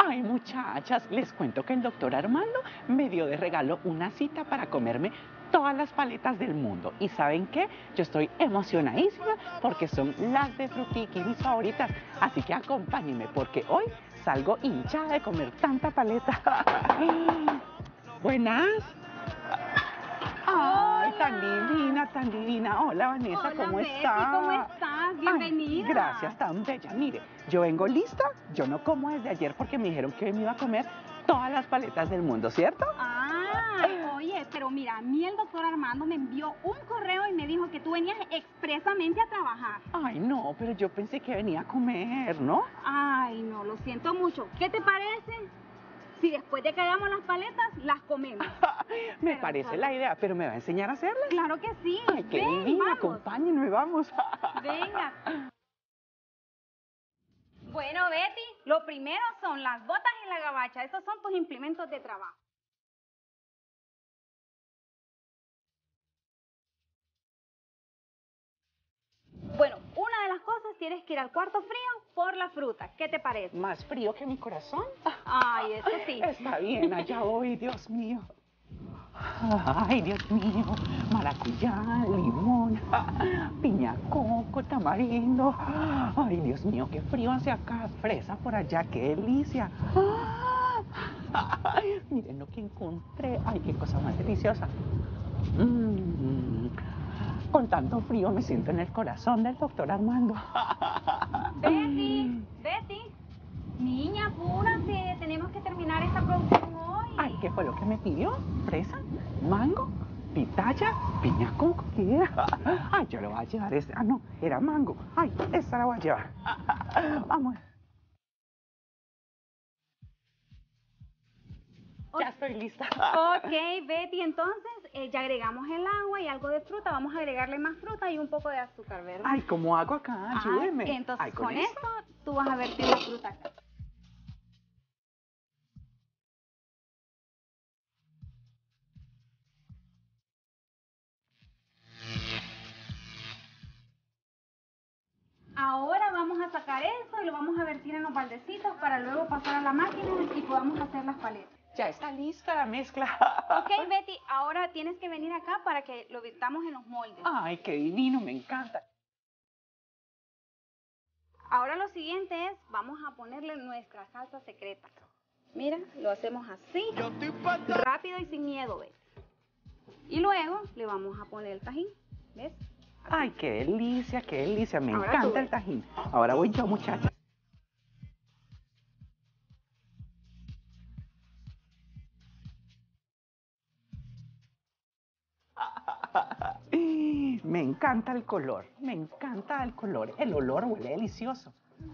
Ay, muchachas, les cuento que el doctor Armando me dio de regalo una cita para comerme todas las paletas del mundo. ¿Y saben qué? Yo estoy emocionadísima porque son las de Frutiqui, mis favoritas. Así que acompáñenme porque hoy salgo hinchada de comer tanta paleta. Buenas. Ay, tan divina, tan divina. Hola, Vanessa, Hola, ¿cómo Betty, estás? ¿cómo estás? Bienvenida. Ay, gracias, tan bella. Mire, yo vengo lista. Yo no como desde ayer porque me dijeron que hoy me iba a comer todas las paletas del mundo, ¿cierto? Ay, oye, pero mira, a mí el doctor Armando me envió un correo y me dijo que tú venías expresamente a trabajar. Ay, no, pero yo pensé que venía a comer, ¿no? Ay, no, lo siento mucho. ¿Qué te parece si después de que hagamos las paletas, las comemos? Me Pero, parece ¿sabes? la idea, pero ¿me va a enseñar a hacerlas? Claro que sí. Ay, qué Ven, divina, vamos. acompáñenme, vamos. Venga. Bueno, Betty, lo primero son las botas y la gabacha. Esos son tus implementos de trabajo. Bueno, una de las cosas, tienes que ir al cuarto frío por la fruta. ¿Qué te parece? ¿Más frío que mi corazón? Ay, eso sí. Está bien, allá voy, Dios mío. Ay, Dios mío, maracuyá, limón, piña coco, tamarindo. Ay, Dios mío, qué frío hace acá, fresa por allá, qué delicia. Ay, miren lo que encontré, ay, qué cosa más deliciosa. Con tanto frío me siento en el corazón del doctor Armando. Betty, niña, apúrate, tenemos que terminar esta producción hoy. Ay, ¿qué fue lo que me pidió? ¿Fresa? ¿Mango? ¿Pitaya? ¿Piña coco? ¿Qué era? Ay, yo lo voy a llevar este. Ah, no, era mango. Ay, esta la voy a llevar. Vamos. Ya estoy lista. Ok, Betty, entonces ya agregamos el agua y algo de fruta. Vamos a agregarle más fruta y un poco de azúcar, ¿verdad? Ay, ¿cómo hago acá? Ayúdeme. Entonces, Ay, con eso. esto tú vas a vertir la fruta acá. Ahora vamos a sacar eso y lo vamos a vertir en los baldecitos para luego pasar a la máquina y podamos hacer las paletas. Ya está lista la mezcla. Ok, Betty, ahora tienes que venir acá para que lo vertamos en los moldes. Ay, qué divino, me encanta. Ahora lo siguiente es, vamos a ponerle nuestra salsa secreta. Mira, lo hacemos así, rápido y sin miedo, ¿ves? Y luego le vamos a poner el tajín, ¿ves? Así. Ay, qué delicia, me Ahora encanta tú. el tajín. Ahora voy yo, muchacha. Me encanta el color, el olor huele delicioso.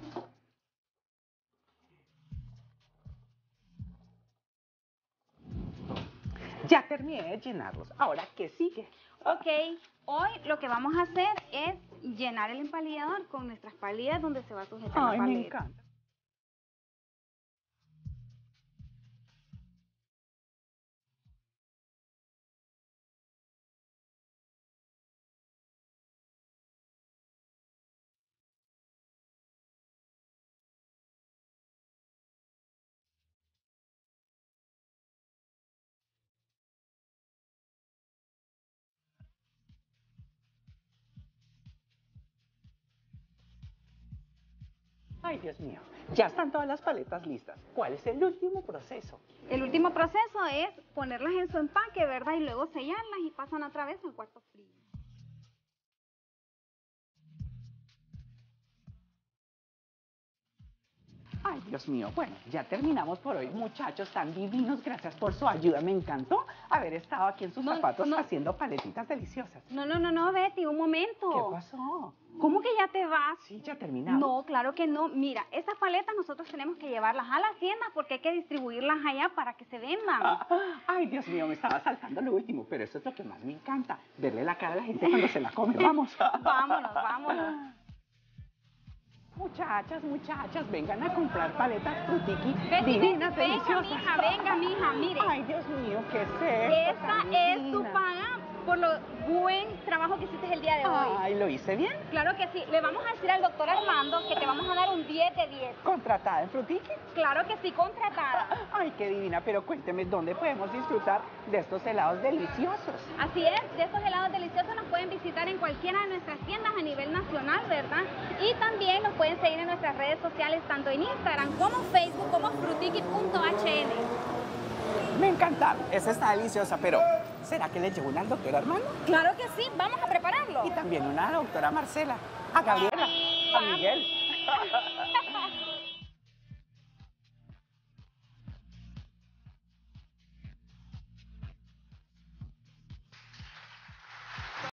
Ya terminé de llenarlos, ahora, ¿qué sigue? Ok, hoy lo que vamos a hacer es llenar el empalillador con nuestras palillas donde se va a sujetar Ay, la me paleta. encanta. Ay, Dios mío, ya están todas las paletas listas. ¿Cuál es el último proceso? El último proceso es ponerlas en su empaque, ¿verdad? Y luego sellarlas y pasan otra vez al cuarto frío. Ay, Dios mío, bueno, ya terminamos por hoy, muchachos, tan divinos, gracias por su ayuda, me encantó haber estado aquí en sus zapatos haciendo paletitas deliciosas. No, Betty, un momento. ¿Qué pasó? ¿Cómo que ya te vas? Sí, ya terminamos. No, claro que no. Mira, esas paletas nosotros tenemos que llevarlas a las tiendas porque hay que distribuirlas allá para que se vendan. Ay, Dios mío, me estaba saltando lo último, pero eso es lo que más me encanta, verle la cara a la gente cuando se la come. Vamos. Vámonos. Muchachas, vengan a comprar paletas Frutiqui Betty, divinas, venga, deliciosas. venga, mija, mire. Ay, Dios mío, ¿qué es esto? Esta es tu paga por lo buen trabajo que hiciste el día de hoy. Ay, ¿lo hice bien? Claro que sí. Le vamos a decir al doctor Armando que te vamos a dar un 10 de 10. ¿Contratada en Frutiqui? Claro que sí, contratada. Ay, qué divina, pero cuénteme, ¿dónde podemos disfrutar de estos helados deliciosos? Así es, de estos helados deliciosos nos pueden visitar en cualquiera de nuestras tiendas a nivel nacional, ¿verdad? Y también nos pueden seguir en nuestras redes sociales, tanto en Instagram como Facebook, como frutiqui.hn. Me encantaron, esa está deliciosa, pero ¿será que le llevo una al doctor Armando? Claro que sí, vamos a prepararlo. Y también una a la doctora Marcela, a Gabriela, a Miguel.